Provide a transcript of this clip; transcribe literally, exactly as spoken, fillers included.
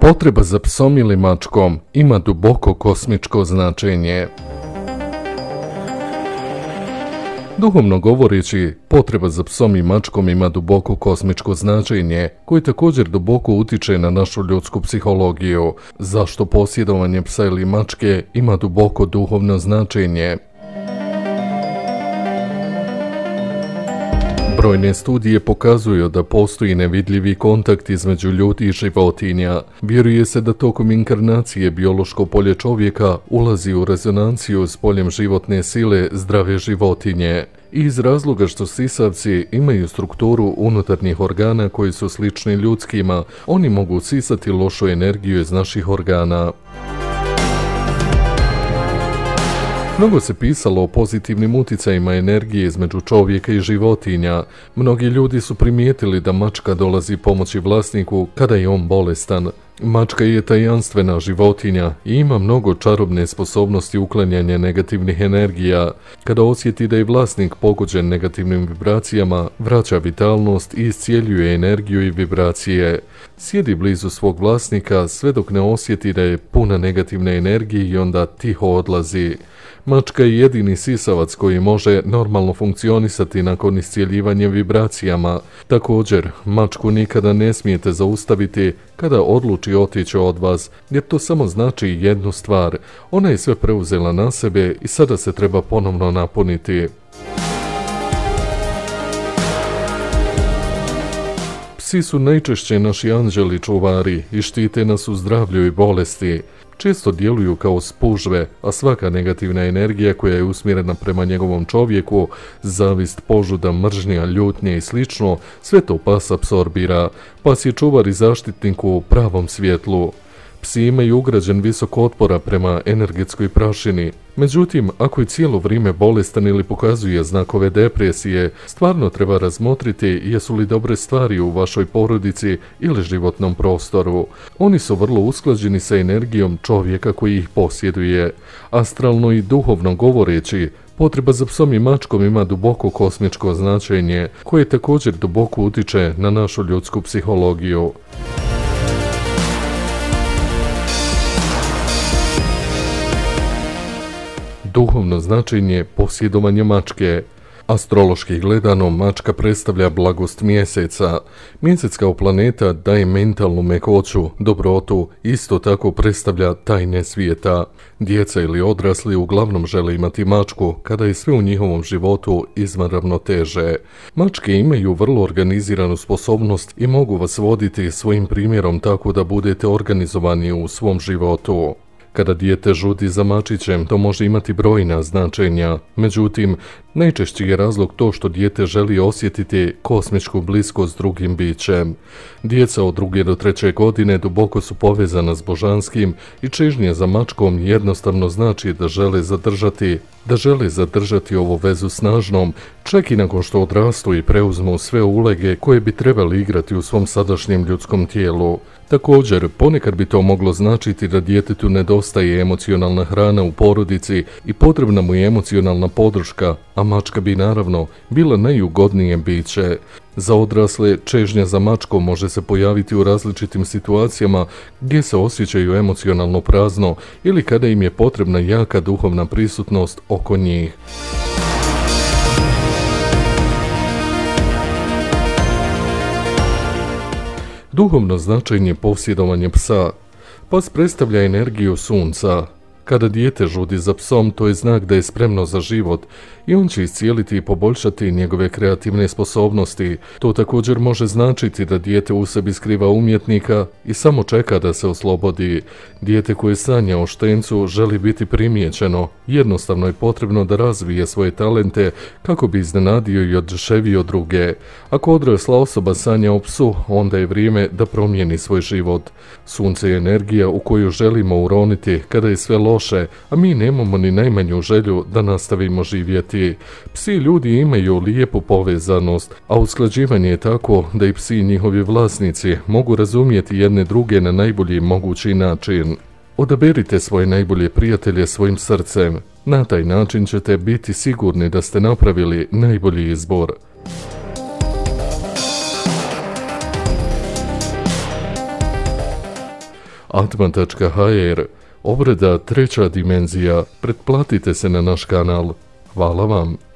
Potreba za psom ili mačkom ima duboko kosmičko značenje. Duhovno govoreći, potreba za psom i mačkom ima duboko kosmičko značenje, koje također duboko utiče na našu ljudsku psihologiju, zašto posjedovanje psa ili mačke ima duboko duhovno značenje. Brojne studije pokazuju da postoji nevidljivi kontakt između ljudi i životinja. Vjeruje se da tokom inkarnacije biološko polje čovjeka ulazi u rezonanciju s poljem životne sile zdrave životinje. I iz razloga što sisavci imaju strukturu unutarnjih organa koji su slični ljudskima, oni mogu sisati lošu energiju iz naših organa. Mnogo se pisalo o pozitivnim uticajima energije između čovjeka i životinja. Mnogi ljudi su primijetili da mačka dolazi pomoći vlasniku kada je on bolestan. Mačka je tajanstvena životinja i ima mnogo čarobne sposobnosti uklanjanja negativnih energija. Kada osjeti da je vlasnik pogođen negativnim vibracijama, vraća vitalnost i iscijeljuje energiju i vibracije. Sjedi blizu svog vlasnika sve dok ne osjeti da je puna negativne energije i onda tiho odlazi. Mačka je jedini sisavac koji može normalno funkcionisati nakon iscijeljivanja vibracijama. Također, mačku nikada ne smijete zaustaviti kada odluči otići od vas, jer to samo znači jednu stvar. Ona je sve preuzela na sebe i sada se treba ponovno napuniti. Psi su najčešće naši anđeli čuvari i štite nas u zdravlju i bolesti. Često djeluju kao spužve, a svaka negativna energija koja je usmjerena prema njegovom čovjeku, zavist, požuda, mržnja, ljutnje i slično, sve to pas apsorbira. Pas je čuvar i zaštitnik u pravom svjetlu. Psi imaju ugrađen visok otpora prema energetskoj prašini. Međutim, ako je cijelo vrijeme bolestan ili pokazuje znakove depresije, stvarno treba razmotriti jesu li dobre stvari u vašoj porodici ili životnom prostoru. Oni su vrlo usklađeni sa energijom čovjeka koji ih posjeduje. Astralno i duhovno govoreći, potreba za psom i mačkom ima duboko kosmičko značenje, koje također duboko utiče na našu ljudsku psihologiju. Duhovno značenje posjedovanja mačke. Astrološki gledano, mačka predstavlja blagost mjeseca. Mjesec kao planeta daje mentalnu mekoću, dobrotu, isto tako predstavlja tajne svijeta. Djeca ili odrasli uglavnom žele imati mačku kada je sve u njihovom životu izvan ravnoteže. Mačke imaju vrlo organiziranu sposobnost i mogu vas voditi svojim primjerom tako da budete organizovani u svom životu. Kada dijete žudi za mačićem, to može imati brojna značenja. Međutim, najčešći je razlog to što dijete želi osjetiti kosmičku bliskost s drugim bićem. Djeca od druge do treće godine duboko su povezana s božanskim i čežnje za mačkom jednostavno znači da žele zadržati, da žele zadržati ovu vezu snažnom, čak i nakon što odrastu i preuzmu sve uloge koje bi trebali igrati u svom sadašnjem ljudskom tijelu. Također, ponekad bi to moglo značiti da djetetu nedostaje emocionalna hrana u porodici i potrebna mu je emocionalna podrška, a mačka bi naravno bila najugodnije biće. Za odrasle, čežnja za mačkom može se pojaviti u različitim situacijama gdje se osjećaju emocionalno prazno ili kada im je potrebna jaka duhovna prisutnost oko njih. Duhovno značenje posjedovanja psa. Pas predstavlja energiju sunca. Kada dijete žudi za psom, to je znak da je spremno za život i on će iscijeliti i poboljšati njegove kreativne sposobnosti. To također može značiti da dijete u sebi skriva umjetnika i samo čeka da se oslobodi. Dijete koje sanja o štencu želi biti primijećeno. Jednostavno je potrebno da razvije svoje talente kako bi iznenadio i oduševio druge. Ako odrasla osoba sanja o psu, onda je vrijeme da promijeni svoj život. Sunce je energija u koju želimo uroniti kada je sve loše, a mi nemamo ni najmanju želju da nastavimo živjeti. Psi i ljudi imaju lijepu povezanost, a usklađivanje je tako da i psi i njihovi vlasnici mogu razumjeti jedne druge na najbolji mogući način. Odaberite svoje najbolje prijatelje svojim srcem. Na taj način ćete biti sigurni da ste napravili najbolji izbor. atman tačka h r, obrada treća dimenzija, pretplatite se na naš kanal. Hvala vam.